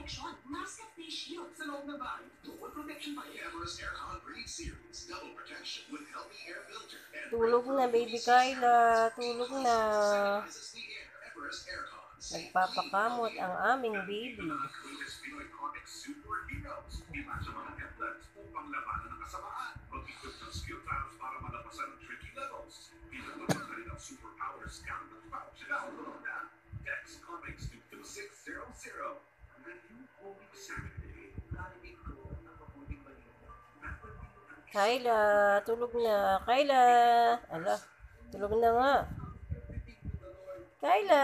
proteksyon. Mask at face shield. Sa loob ng bahay, dual protection by Everest Aircon Breathe Series. Double protection with healthy air filter. And Tulog na, baby Kyla. Tulog na. sanitizes the air. Everest Aircons. Nagpapakamot ang aming baby. Latest Pinoy Comics superheroes. Iba sa mga templates upang labanan ng kasamaan. Mag-equip ng skill tiles para malampasan ang tricky levels. Pinatapos na rin ang superpowers gamit ng pouch. Download na. Text Comics to 2600. Review Comic Saturday. Narinig ko ang mabuting balita. Kyla, tulog na. Kyla. Ala, tulog na nga. Kyla.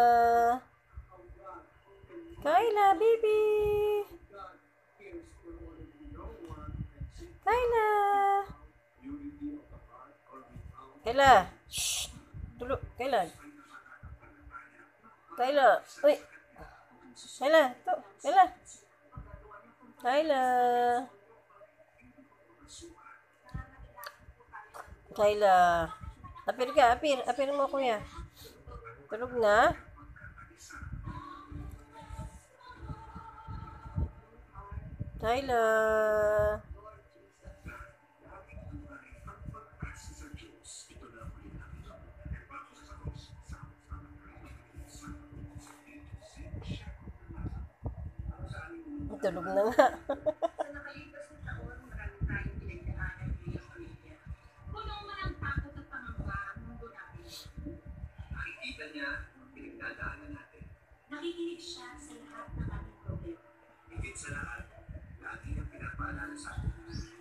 Kyla, baby. Kyla. Kyla. Shh. Tulog. Kyla. Kyla. Uy. Kyla. Kyla. Kyla. Kyla. Apir ka. Apir mo, kuya. Tulog na. Kyla. Tulog na nga. Sa nakalipas na taon, marami tayong pinagdaanan bilang pamilya. Puno man ang takot at pangamba ang mundo natin. Nakikita niya ang pinagdadaanan natin. Nakikinig siya sa lahat ng ating problema. Higit sa lahat, lagi niyang pinapaalala sa atin.